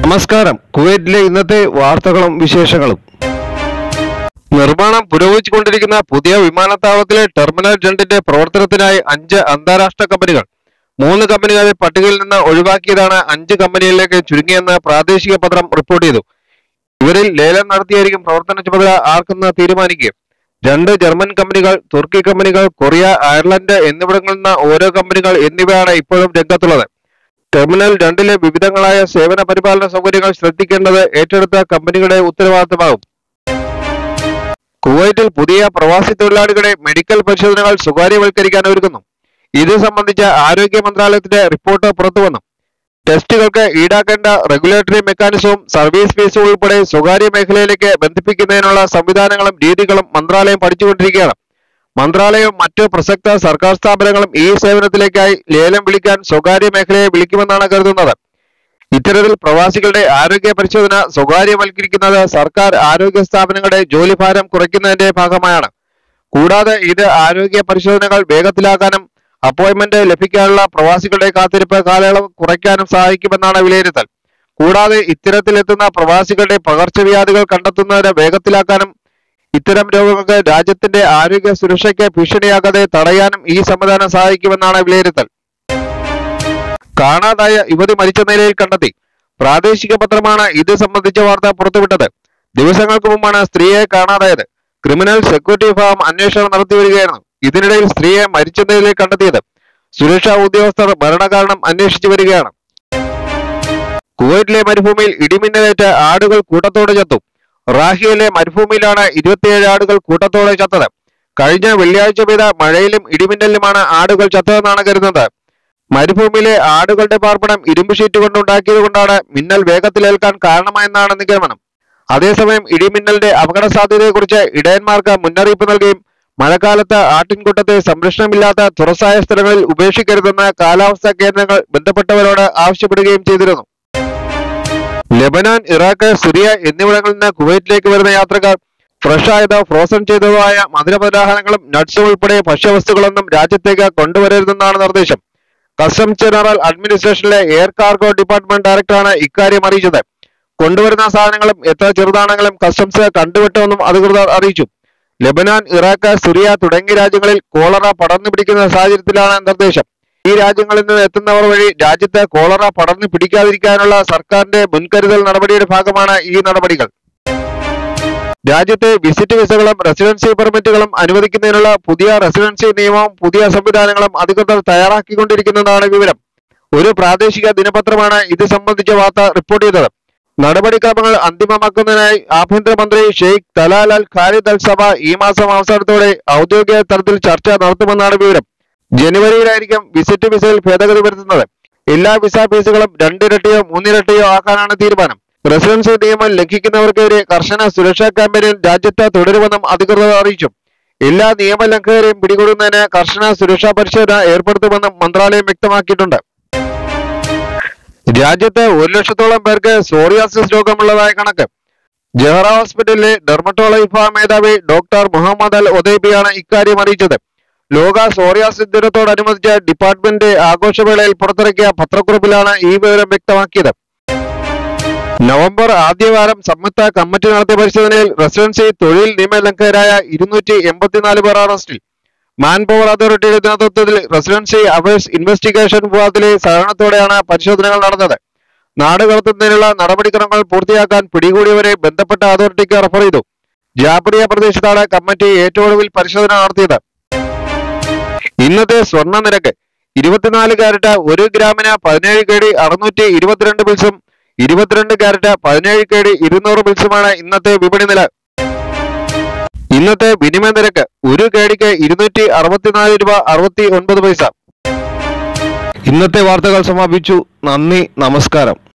നമസ്കാരം. കുവൈറ്റിലെ ഇന്നത്തെ വാർത്തകളും വിശേഷങ്ങളും. നിർമ്മാണം പുരോഗമിച്ചുകൊണ്ടിരിക്കുന്ന പുതിയ വിമാനത്താവളത്തിലെ ടെർമിനൽ 2ന്റെ പ്രവർത്തനത്തിനായി 5 അന്താരാഷ്ട്ര കമ്പനികൾ 3 കമ്പനികളെ പട്ടികയിൽ നിന്ന് ഒഴിവാക്കിയതാണ് 5 കമ്പനികളിലേക്ക് ചുരുങ്ങിയെന്ന് പ്രാദേശിക പത്രം റിപ്പോർട്ട് ചെയ്തു. ഇവരിൽ ലേലം നടത്തിയായിരിക്കും പ്രവർത്തന ചുമതല ആർക്കെന്ന് തീരുമാനിക്കുക. 2 ജർമ്മൻ കമ്പനികൾ, തുർക്കി കമ്പനികൾ, കൊറിയ, അയർലൻഡ് എന്നിവിടങ്ങളിൽ നിന്ന് ഓരോ കമ്പനികൾ എന്നിവയാണ് ഇപ്പോഴും രംഗത്തുള്ളത്. ടെർമിനൽ 2ലെ വിവിധങ്ങളായ സേവന പരിപാലന സൗകര്യങ്ങൾ ശ്രദ്ധിക്കേണ്ടത് ഏറ്റെടുത്ത കമ്പനികളുടെ ഉത്തരവാദിത്തമാകും. കുവൈറ്റിൽ പുതിയ പ്രവാസി തൊഴിലാളികളുടെ മെഡിക്കൽ പരിശോധനകൾ സ്വകാര്യവൽക്കരിക്കാൻ ഒരുങ്ങുന്നു. ഇത് സംബന്ധിച്ച ആരോഗ്യ മന്ത്രാലയത്തിന്റെ റിപ്പോർട്ട് പുറത്തുവന്നു. ടെസ്റ്റുകൾക്ക് ഈടാക്കേണ്ട റെഗുലേറ്ററി മെക്കാനിസവും സർവീസ് ഫീസും ഉൾപ്പെടെ സ്വകാര്യ മേഖലയിലേക്ക് ബന്ധിപ്പിക്കുന്നതിനുള്ള സംവിധാനങ്ങളും രീതികളും മന്ത്രാലയം പഠിച്ചുകൊണ്ടിരിക്കുകയാണ്. മന്ത്രാലയവും മറ്റു പ്രസക്ത സർക്കാർ സ്ഥാപനങ്ങളും ഈ സേവനത്തിലേക്കായി ലേലം വിളിക്കാൻ സ്വകാര്യ മേഖലയെ വിളിക്കുമെന്നാണ് കരുതുന്നത്. ഇത്തരത്തിൽ പ്രവാസികളുടെ ആരോഗ്യ പരിശോധന സ്വകാര്യവൽക്കരിക്കുന്നത് സർക്കാർ ആരോഗ്യ സ്ഥാപനങ്ങളുടെ ജോലിഭാരം കുറയ്ക്കുന്നതിന്റെ ഭാഗമായാണ്. കൂടാതെ ഇത് ആരോഗ്യ പരിശോധനകൾ വേഗത്തിലാക്കാനും അപ്പോയിന്റ്മെന്റ് ലഭിക്കാനുള്ള പ്രവാസികളുടെ കാത്തിരിപ്പ് കാലയളവ് കുറയ്ക്കാനും സഹായിക്കുമെന്നാണ് വിലയിരുത്തൽ. കൂടാതെ ഇത്തരത്തിലെത്തുന്ന പ്രവാസികളുടെ പകർച്ചവ്യാധികൾ കണ്ടെത്തുന്നതിന് വേഗത്തിലാക്കാനും ഇത്തരം രോഗങ്ങൾക്ക് രാജ്യത്തിന്റെ ആരോഗ്യ സുരക്ഷയ്ക്ക് ഭീഷണിയാകാതെ തടയാനും ഈ സംവിധാനം സഹായിക്കുമെന്നാണ് വിലയിരുത്തൽ. കാണാതായ യുവതി മരിച്ച നിലയിൽ കണ്ടെത്തി. പ്രാദേശിക പത്രമാണ് ഇത് സംബന്ധിച്ച വാർത്ത പുറത്തുവിട്ടത്. ദിവസങ്ങൾക്ക് മുമ്പാണ് സ്ത്രീയെ കാണാതായത്. ക്രിമിനൽ സെക്യൂരിറ്റി വിഭാഗം അന്വേഷണം നടത്തിവരികയായിരുന്നു. ഇതിനിടയിൽ സ്ത്രീയെ മരിച്ച നിലയിൽ കണ്ടെത്തിയത്. സുരക്ഷാ ഉദ്യോഗസ്ഥർ മരണകാരണം അന്വേഷിച്ചു വരികയാണ്. കുവൈറ്റിലെ മരുഭൂമിയിൽ ഇടിമിന്നലേറ്റ് ആടുകൾ കൂട്ടത്തോടെ ചത്തു. റാഹിയിലെ മരുഭൂമിയിലാണ് 27 ആടുകൾ കൂട്ടത്തോടെ ചത്തത്. കഴിഞ്ഞ വെള്ളിയാഴ്ച പെയ്ത മഴയിലും ഇടിമിന്നലിലുമാണ് ആടുകൾ ചത്തതെന്നാണ് കരുതുന്നത്. മരുഭൂമിയിലെ ആടുകളുടെ പാർപ്പിടം ഇരുമ്പ് ഷീറ്റ് കൊണ്ടുണ്ടാക്കിയത് കൊണ്ടാണ് മിന്നൽ വേഗത്തിലേൽക്കാൻ കാരണമായെന്നാണ് നിഗമനം. അതേസമയം ഇടിമിന്നലിന്റെ അപകട സാധ്യതയെക്കുറിച്ച് ഇടയന്മാർക്ക് മുന്നറിയിപ്പ് നൽകുകയും മഴക്കാലത്ത് ആട്ടിൻകൂട്ടത്തെ സംരക്ഷണമില്ലാത്ത തുറസായ സ്ഥലങ്ങളിൽ ഉപേക്ഷിക്കരുതെന്ന് കാലാവസ്ഥാ കേന്ദ്രങ്ങൾ ബന്ധപ്പെട്ടവരോട് ആവശ്യപ്പെടുകയും ചെയ്തിരുന്നു. ലെബനാൻ, ഇറാഖ്, സിറിയ എന്നിവിടങ്ങളിൽ നിന്ന് കുവൈറ്റിലേക്ക് വരുന്ന യാത്രക്കാർ ഫ്രഷ് ആയതോ ഫ്രോസൺ ചെയ്തതോ ആയ മധുരപലഹാരങ്ങളും നട്ട്സും ഉൾപ്പെടെ ഭക്ഷ്യവസ്തുക്കളൊന്നും രാജ്യത്തേക്ക് കൊണ്ടുവരരുതെന്നാണ് നിർദ്ദേശം. കസ്റ്റംസ് ജനറൽ അഡ്മിനിസ്ട്രേഷനിലെ എയർ കാർഗോ ഡിപ്പാർട്ട്മെന്റ് ഡയറക്ടറാണ് ഇക്കാര്യം അറിയിച്ചത്. കൊണ്ടുവരുന്ന സാധനങ്ങളും എത്ര ചെറുതാണെങ്കിലും കസ്റ്റംസ് കണ്ടുവിട്ടുവെന്നും അധികൃതർ അറിയിച്ചു. ലെബനാൻ, ഇറാഖ്, സിറിയ തുടങ്ങിയ രാജ്യങ്ങളിൽ കോളറ പടർന്നു പിടിക്കുന്ന സാഹചര്യത്തിലാണ് നിർദ്ദേശം. ഈ രാജ്യങ്ങളിൽ നിന്ന് എത്തുന്നവർ വഴി രാജ്യത്ത് കോളറ പടർന്നു പിടിക്കാതിരിക്കാനുള്ള സർക്കാരിന്റെ മുൻകരുതൽ നടപടിയുടെ ഭാഗമാണ് ഈ നടപടികൾ. രാജ്യത്തെ വിസിറ്റ് വിസകളും റെസിഡൻസി പെർമിറ്റുകളും അനുവദിക്കുന്നതിനുള്ള പുതിയ റെസിഡൻസി നിയമവും പുതിയ സംവിധാനങ്ങളും അധികൃതർ തയ്യാറാക്കിക്കൊണ്ടിരിക്കുന്നതാണ് വിവരം. ഒരു പ്രാദേശിക ദിനപത്രമാണ് ഇത് സംബന്ധിച്ച വാർത്ത റിപ്പോർട്ട് ചെയ്തത്. നടപടിക്രമങ്ങൾ അന്തിമമാക്കുന്നതിനായി ആഭ്യന്തരമന്ത്രി Sheikh Talal al Khalid al Sabah ഈ മാസം അവസാനത്തോടെ ഔദ്യോഗിക തലത്തിൽ ചർച്ച നടത്തുമെന്നാണ് വിവരം. ജനുവരിയിലായിരിക്കും വിസിറ്റ് വിസയിൽ ഭേദഗതി വരുത്തുന്നത്. എല്ലാ വിസ ഫീസുകളും 2 ഇരട്ടിയോ 3 ഇരട്ടിയോ ആക്കാനാണ് തീരുമാനം. റെസിഡൻസി നിയമം ലംഘിക്കുന്നവർക്കെതിരെ കർശന സുരക്ഷാ ക്യാമ്പയിൻ രാജ്യത്ത് തുടരുമെന്നും അധികൃതർ അറിയിച്ചു. എല്ലാ നിയമലംഘകരെയും പിടികൂടുന്നതിന് കർശന സുരക്ഷാ പരിശോധന ഏർപ്പെടുത്തുമെന്നും മന്ത്രാലയം വ്യക്തമാക്കിയിട്ടുണ്ട്. രാജ്യത്ത് 1 ലക്ഷത്തോളം പേർക്ക് സോറിയാസിസ് രോഗമുള്ളതായ കണക്ക്. ജഹറ ഹോസ്പിറ്റലിലെ ഡെർമറ്റോളജി വിഭാഗം മേധാവി ഡോക്ടർ മുഹമ്മദ് അൽ ഒദൈബിയാണ് ഇക്കാര്യം അറിയിച്ചത്. ലോക സോറിയാസിസ് ദിനത്തോടനുബന്ധിച്ച് ഡിപ്പാർട്ട്മെന്റ് ആഘോഷവേളയിൽ പുറത്തിറക്കിയ പത്രക്കുറിപ്പിലാണ് ഈ വിവരം വ്യക്തമാക്കിയത്. നവംബർ ആദ്യവാരം സംയുക്ത കമ്മിറ്റി നടത്തിയ പരിശോധനയിൽ റെസിഡൻസി തൊഴിൽ നിയമലംഘകരായ 284 പേർ അറസ്റ്റിൽ. മാൻ പവർ അതോറിറ്റിയുടെ നേതൃത്വത്തിൽ റെസിഡൻസി അഫയേഴ്സ് ഇൻവെസ്റ്റിഗേഷൻ വിഭാഗത്തിലെ സഹകരണത്തോടെയാണ് പരിശോധനകൾ നടന്നത്. നാട് കടത്തുന്നതിനുള്ള നടപടിക്രമങ്ങൾ പൂർത്തിയാക്കാൻ പിടികൂടിയവരെ ബന്ധപ്പെട്ട അതോറിറ്റിക്ക് റഫർ ചെയ്തു. ജാബറിയ പ്രദേശത്താണ് കമ്മിറ്റി ഏറ്റവും ഒടുവിൽ പരിശോധന നടത്തിയത്. ഇന്നത്തെ സ്വർണ്ണ നിരക്ക് 24 കാരറ്റ് 1 ഗ്രാമിന് 17 KD 622 ബിൽസും 22 കാരറ്റ് 17 KD 200 ബിൽസുമാണ് ഇന്നത്തെ വിപണി നില. ഇന്നത്തെ വിനിമയ നിരക്ക് 1 KDക്ക് 264 രൂപ 69 പൈസ. ഇന്നത്തെ വാർത്തകൾ സമാപിച്ചു. നന്ദി, നമസ്കാരം.